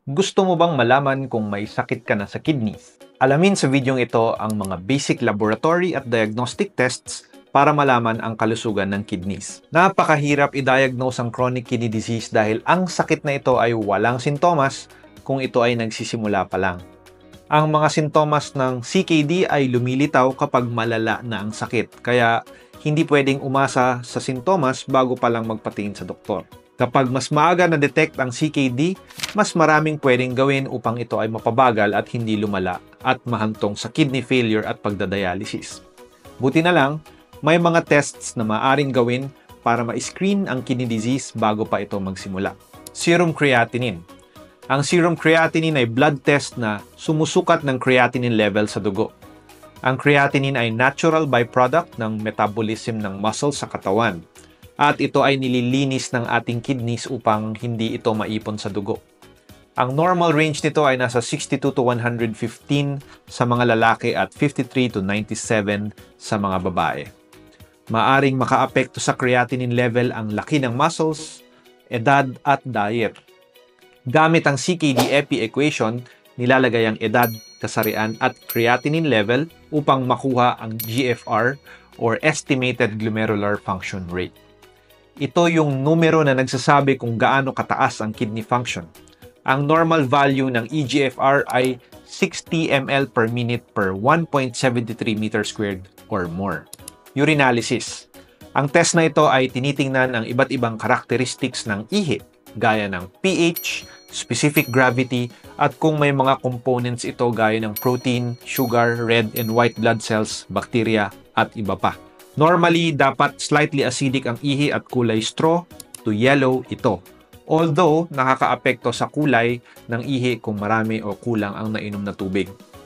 Gusto mo bang malaman kung may sakit ka na sa kidneys? Alamin sa videong ito ang mga basic laboratory at diagnostic tests para malaman ang kalusugan ng kidneys. Napakahirap i-diagnose ang chronic kidney disease dahil ang sakit na ito ay walang sintomas kung ito ay nagsisimula pa lang. Ang mga sintomas ng CKD ay lumilitaw kapag malala na ang sakit, kaya hindi pwedeng umasa sa sintomas bago pa lang magpatingin sa doktor. Kapag mas maaga na-detect ang CKD, mas maraming pwedeng gawin upang ito ay mapabagal at hindi lumala at mahantong sa kidney failure at pagdadialysis. Buti na lang, may mga tests na maaring gawin para ma-screen ang kidney disease bago pa ito magsimula. Serum creatinine. Ang serum creatinine ay blood test na sumusukat ng creatinine level sa dugo. Ang creatinine ay natural byproduct ng metabolism ng muscle sa katawan. At ito ay nililinis ng ating kidneys upang hindi ito maipon sa dugo. Ang normal range nito ay nasa 62 to 115 sa mga lalaki at 53 to 97 sa mga babae. Maaring makaapekto sa creatinine level ang laki ng muscles, edad at diet. Gamit ang CKD-EPI equation, nilalagay ang edad, kasarian at creatinine level upang makuha ang GFR or Estimated Glomerular Function Rate. Ito yung numero na nagsasabi kung gaano kataas ang kidney function. Ang normal value ng eGFR ay 60 ml per minute per 1.73 meter squared or more. Urinalysis. Ang test na ito ay tinitingnan ang iba't ibang characteristics ng ihi, gaya ng pH, specific gravity, at kung may mga components ito gaya ng protein, sugar, red and white blood cells, bacteria, at iba pa. Normally, dapat slightly acidic ang ihi at kulay straw to yellow ito. Although, nakakaapekto sa kulay ng ihi kung marami o kulang ang nainom na tubig.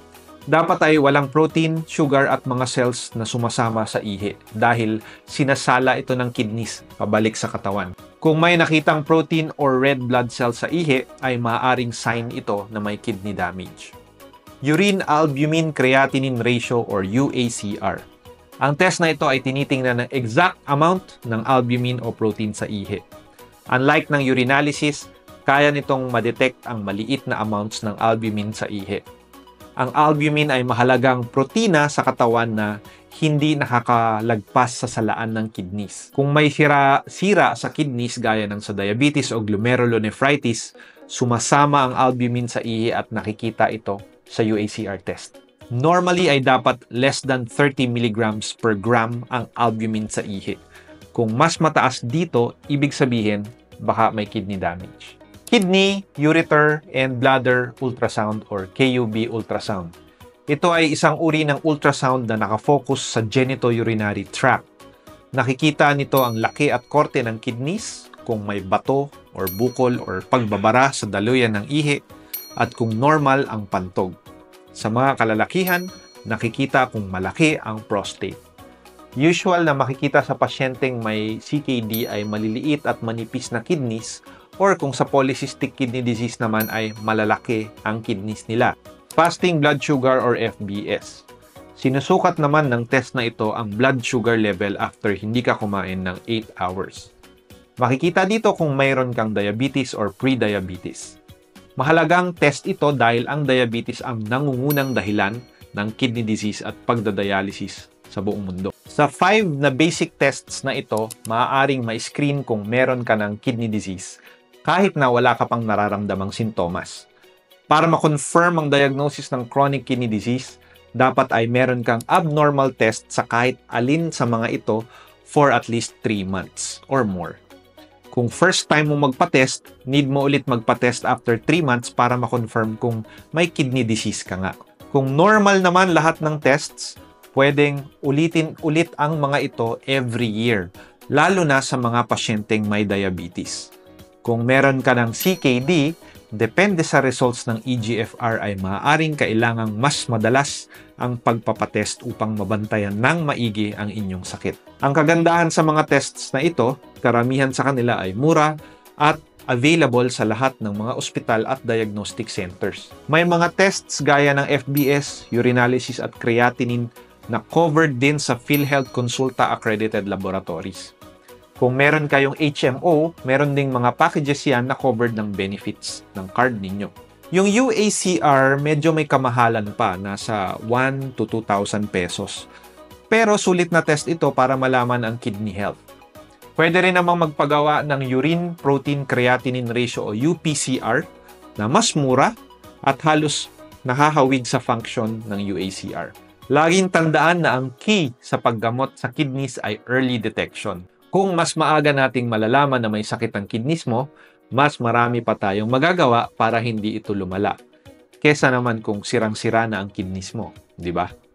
Dapat ay walang protein, sugar at mga cells na sumasama sa ihi dahil sinasala ito ng kidneys pabalik sa katawan. Kung may nakitang protein or red blood cells sa ihi, ay maaaring sign ito na may kidney damage. Urine albumin creatinine ratio or UACR. Ang test na ito ay tinitingnan ng exact amount ng albumin o protein sa ihi. Unlike ng urinalysis, kaya nitong ma-detect ang maliit na amounts ng albumin sa ihi. Ang albumin ay mahalagang protina sa katawan na hindi nakakalagpas sa salaan ng kidneys. Kung may sira sa kidneys gaya ng sa diabetes o glomerulonephritis, sumasama ang albumin sa ihi at nakikita ito sa UACR test. Normally ay dapat less than 30 mg per gram ang albumin sa ihi. Kung mas mataas dito, ibig sabihin baka may kidney damage. Kidney, ureter, and bladder ultrasound or KUB ultrasound. Ito ay isang uri ng ultrasound na nakafocus sa genitourinary tract. Nakikita nito ang laki at korte ng kidneys, kung may bato or bukol or pagbabara sa daluyan ng ihi, at kung normal ang pantog. Sa mga kalalakihan, nakikita kung malaki ang prostate. Usual na makikita sa pasyenteng may CKD ay maliliit at manipis na kidneys or kung sa polycystic kidney disease naman ay malalaki ang kidneys nila. Fasting blood sugar or FBS. Sinusukat naman ng test na ito ang blood sugar level after hindi ka kumain ng 8 hours. Makikita dito kung mayroon kang diabetes or pre-diabetes. Mahalagang test ito dahil ang diabetes ang nangungunang dahilan ng kidney disease at pagdadialysis sa buong mundo. Sa 5 na basic tests na ito, maaaring ma-screen kung meron ka ng kidney disease kahit na wala ka pang nararamdamang sintomas. Para ma-confirm ang diagnosis ng chronic kidney disease, dapat ay meron kang abnormal test sa kahit alin sa mga ito for at least 3 months or more. Kung first time mo magpa-test, need mo ulit magpa-test after 3 months para ma-confirm kung may kidney disease ka nga. Kung normal naman lahat ng tests, pwedeng ulitin ulit ang mga ito every year, lalo na sa mga pasyenteng may diabetes. Kung meron ka ng CKD, depende sa results ng eGFR ay maaaring kailangang mas madalas ang pagpapatest upang mabantayan ng maigi ang inyong sakit. Ang kagandahan sa mga tests na ito, karamihan sa kanila ay mura at available sa lahat ng mga ospital at diagnostic centers. May mga tests gaya ng FBS, urinalysis at creatinine na covered din sa PhilHealth Consulta accredited laboratories. Kung meron kayong HMO, meron ding mga packages yan na covered ng benefits ng card ninyo. Yung UACR, medyo may kamahalan pa, nasa 1 to 2,000 pesos. Pero sulit na test ito para malaman ang kidney health. Pwede rin namang magpagawa ng urine protein creatinine ratio o UPCR na mas mura at halos nakahawig sa function ng UACR. Laging tandaan na ang key sa paggamot sa kidneys ay early detection. Kung mas maaga nating malalaman na may sakit ang kidneys mo, mas marami pa tayong magagawa para hindi ito lumala. Kesa naman kung sirang-sira na ang kidneys mo, di ba?